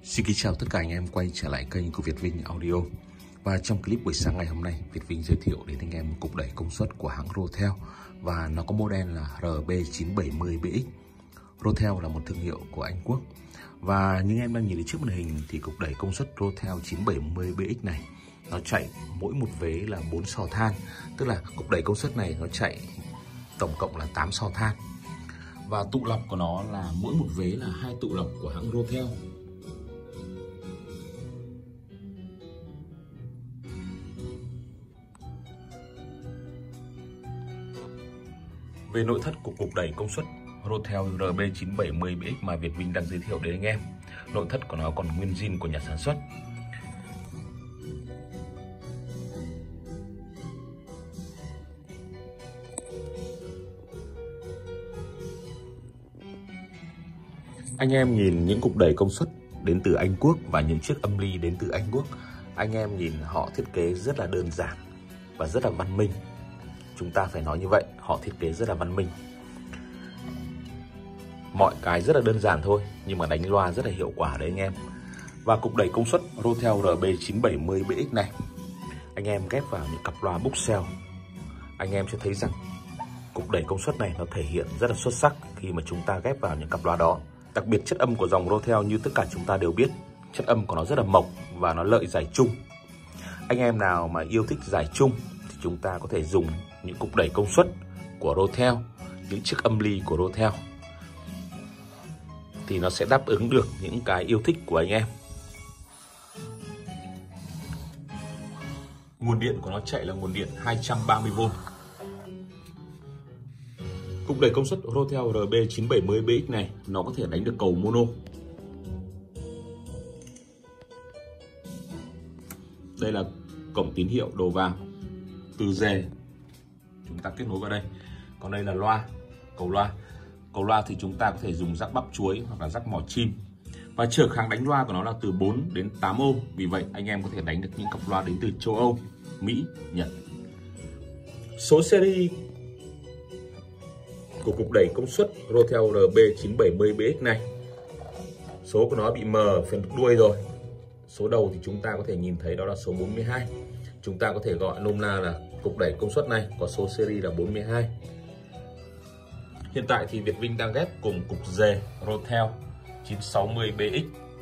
Xin kính chào tất cả anh em quay trở lại kênh của Việt Vinh Audio. Và trong clip buổi sáng ngày hôm nay, Việt Vinh giới thiệu đến anh em một cục đẩy công suất của hãng Rotel và nó có model là RB970BX. Rotel là một thương hiệu của Anh Quốc. Và như em đang nhìn thấy trước màn hình thì cục đẩy công suất Rotel 970BX này nó chạy mỗi một vế là 4 sò than, tức là cục đẩy công suất này nó chạy tổng cộng là 8 sò than. Và tụ lọc của nó là mỗi một vế là 2 tụ lọc của hãng Rotel. Về nội thất của cục đẩy công suất Rotel RB970BX mà Việt Vinh đang giới thiệu đến anh em, nội thất của nó còn nguyên zin của nhà sản xuất. Anh em nhìn những cục đẩy công suất đến từ Anh Quốc và những chiếc âm ly đến từ Anh Quốc, anh em nhìn họ thiết kế rất là đơn giản và rất là văn minh. Chúng ta phải nói như vậy, họ thiết kế rất là văn minh. Mọi cái rất là đơn giản thôi, nhưng mà đánh loa rất là hiệu quả đấy anh em. Và cục đẩy công suất Rotel RB970BX này, anh em ghép vào những cặp loa Buxell, anh em sẽ thấy rằng cục đẩy công suất này nó thể hiện rất là xuất sắc khi mà chúng ta ghép vào những cặp loa đó. Đặc biệt chất âm của dòng Rotel như tất cả chúng ta đều biết, chất âm của nó rất là mộc và nó lợi giải trung. Anh em nào mà yêu thích giải trung thì chúng ta có thể dùng những cục đẩy công suất của Rotel, những chiếc âm ly của Rotel, thì nó sẽ đáp ứng được những cái yêu thích của anh em. Nguồn điện của nó chạy là nguồn điện 230V. Cục đẩy công suất Rotel RB970BX này nó có thể đánh được cầu mono. Đây là cổng tín hiệu đầu vào từ rề, chúng ta kết nối vào đây. Còn đây là loa, cầu loa. Cầu loa thì chúng ta có thể dùng rắc bắp chuối hoặc là rắc mỏ chim. Và trở kháng đánh loa của nó là từ 4 đến 8 ohm. Vì vậy anh em có thể đánh được những cặp loa đến từ châu Âu, Mỹ, Nhật. Số series của cục đẩy công suất Rotel RB970BX này, số của nó bị mờ phần đuôi rồi. Số đầu thì chúng ta có thể nhìn thấy đó là số 42. Chúng ta có thể gọi nôm na là cục đẩy công suất này có số series là 42. Hiện tại thì Việt Vinh đang ghép cùng cục dề Rotel 960BX.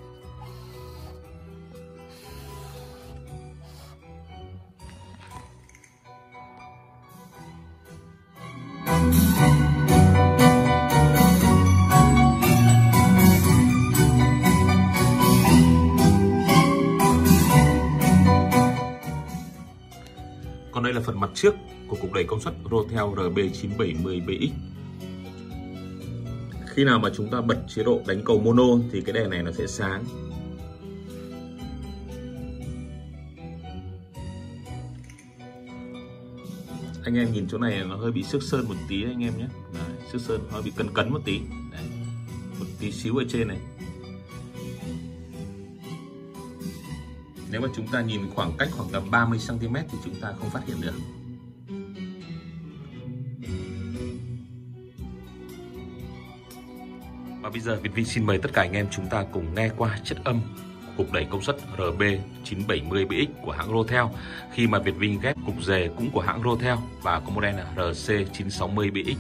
Còn đây là phần mặt trước của cục đẩy công suất Rotel RB970BX. Khi nào mà chúng ta bật chế độ đánh cầu mono thì cái đèn này nó sẽ sáng. Anh em nhìn chỗ này nó hơi bị xước sơn một tí anh em nhé. Đấy, xước sơn hơi bị cấn một tí. Đấy, một tí xíu ở trên này. Nếu mà chúng ta nhìn khoảng cách khoảng tầm 30cm thì chúng ta không phát hiện được. Và bây giờ Việt Vinh xin mời tất cả anh em chúng ta cùng nghe qua chất âm của cục đẩy công suất RB970BX của hãng Rotel, khi mà Việt Vinh ghép cục dề cũng của hãng Rotel và có model là RC960BX.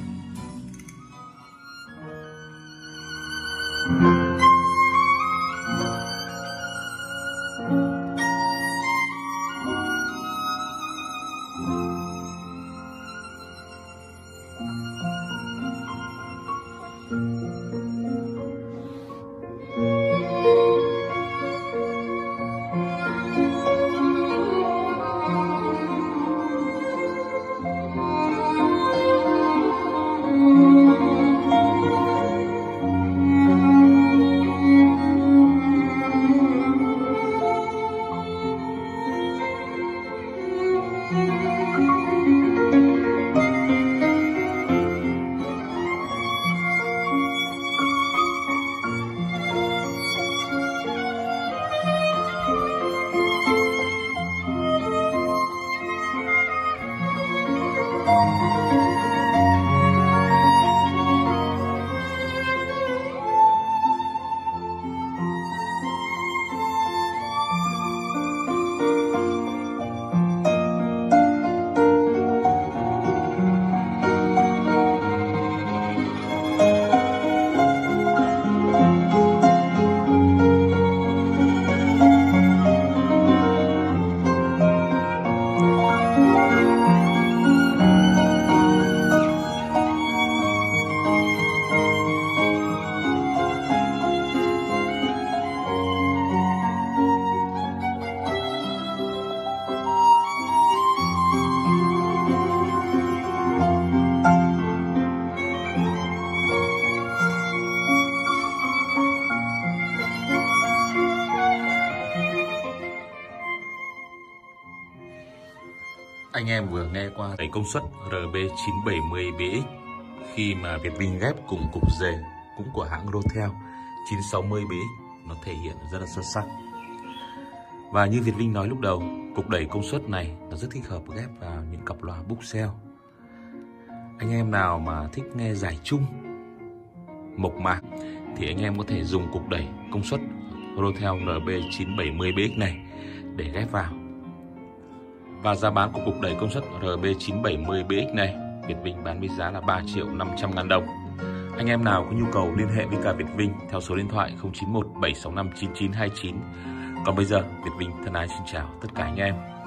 Anh em vừa nghe qua đẩy công suất RB970BX khi mà Việt Vinh ghép cùng cục dề cũng của hãng Rotel 960BX, nó thể hiện rất là xuất sắc. Và như Việt Vinh nói lúc đầu, cục đẩy công suất này nó rất thích hợp ghép vào những cặp loa Bookshelf. Anh em nào mà thích nghe giải chung, mộc mạc thì anh em có thể dùng cục đẩy công suất Rotel RB970BX này để ghép vào. Và giá bán của cục đẩy công suất RB970BX này, Việt Vinh bán với giá là 3.500.000 đồng. Anh em nào có nhu cầu liên hệ với cả Việt Vinh theo số điện thoại 091 765 9929. Còn bây giờ, Việt Vinh thân ái xin chào tất cả anh em.